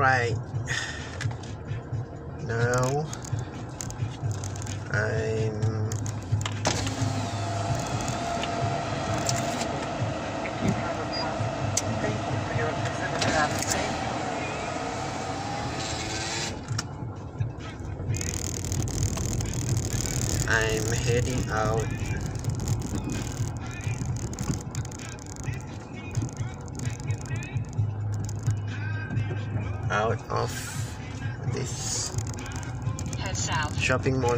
Alright, now I'm heading out of this Head south. shopping mall.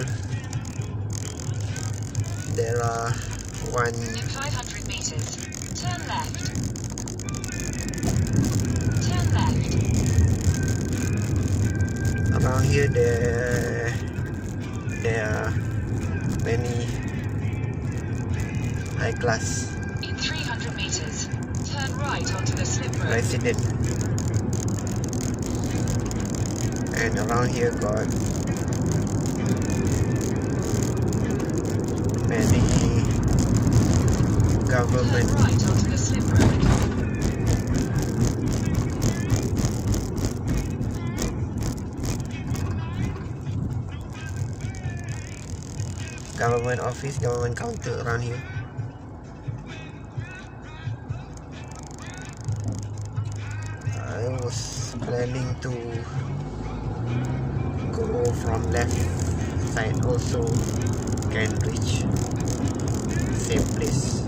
There are In 500 meters, turn left. Turn left. around here. There are many high class In 300 meters, turn right onto the slip road. resident, and around here got many government Turn right onto the slip road. government office, government counter around here. I was planning to go from left side, also can reach same place.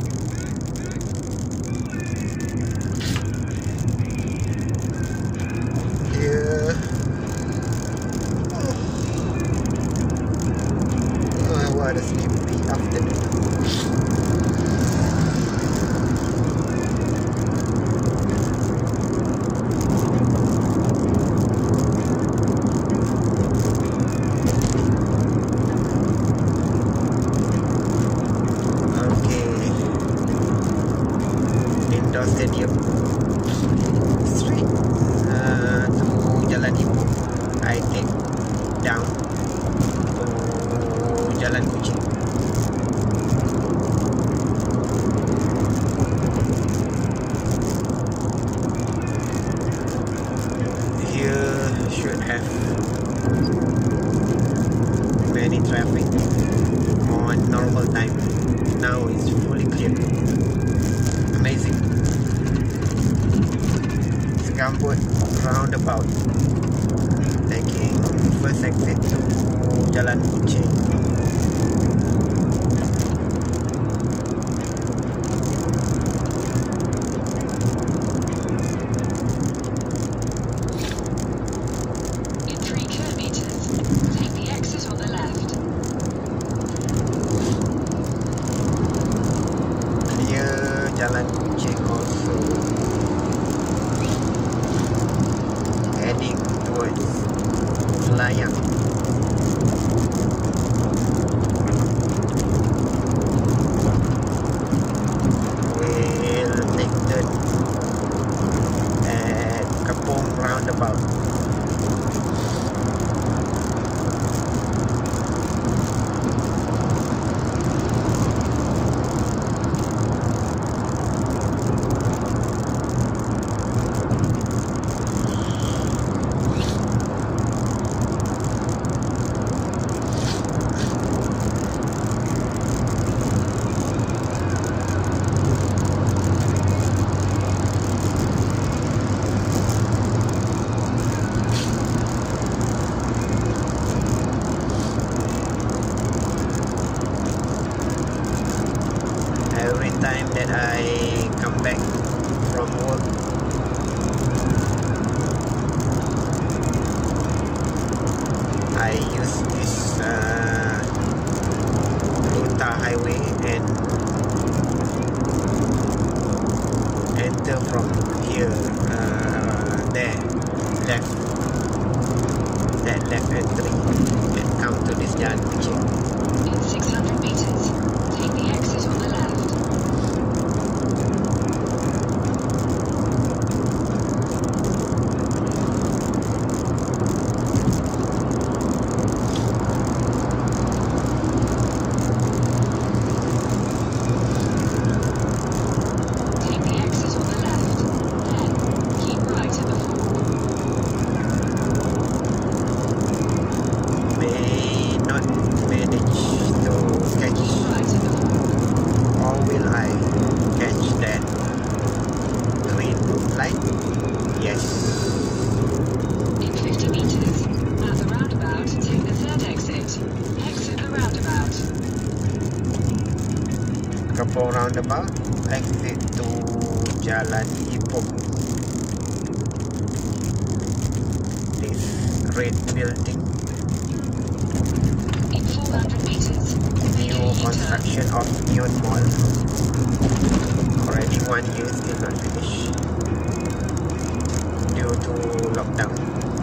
Here, what a sleepy afternoon. Stadium straight to Jalan Ibu. I take down to Jalan Kuching. Here should have many traffic on normal time. Now it's fully clear. Amazing. Gambut roundabout, taking first exit to Jalan Kuching. In 3 kilometers, take the exit on the left. Clear Jalan Kuching also. Heading towards Selayang. We'll take turn at Kapong roundabout. Every time that I come back from work, I use this Ruta highway and enter from here, there, left, that left entry, and come to this Jalan Kuching. In 600 meters, take the exit on the left. Take the exit on the left. Then, keep right at the fork. roundabout, exit to Jalan Ipung. This red building. In 400 meters, make a New U-turn. construction of Neon Mall. Already 1 year, still not finished due to lockdown.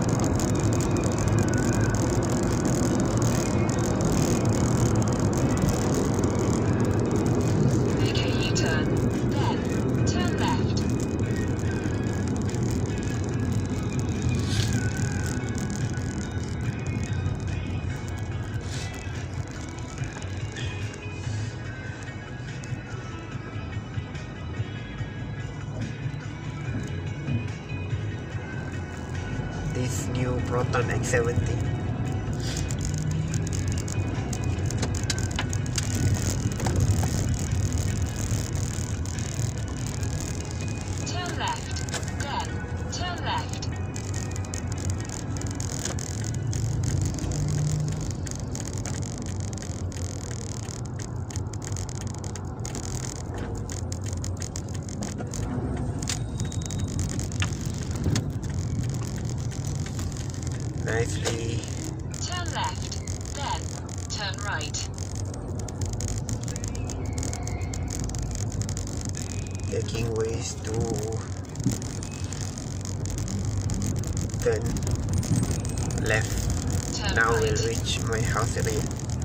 Make a U-turn. Then, turn left. This new Proton X70. Turn left. Then, turn left. Nicely. Turn left. Then, turn right. Taking ways to turn left. Turn Now right. we'll reach my house area.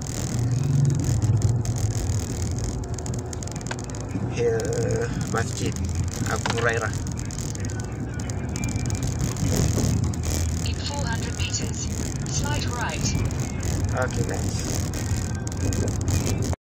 Here, Masjid Abu Hurairah. In 400 meters, slide right. Okay, guys.